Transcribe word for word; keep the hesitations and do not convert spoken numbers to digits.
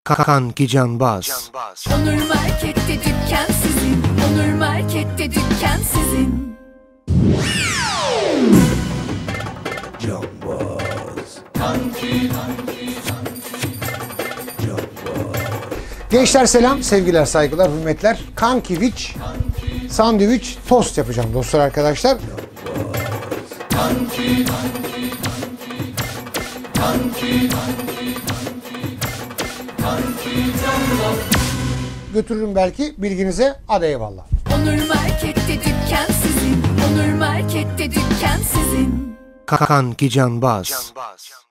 Kanki Canbaz. Onur Market'te dükkan sizin. Onur Market'te dükkan sizin. Canbaz. Kanki, kanki, gençler selam, sevgiler, saygılar, hürmetler. Kankiviç, sandviç, tost yapacağım dostlar, arkadaşlar. Kanki, kanki, kanki, kanki, kanki, götürürüm belki bilginize. Hadi eyvallah. Onur Market'te dükkan sizin. Onur Market'te dükkan sizin. Kanki Canbaz.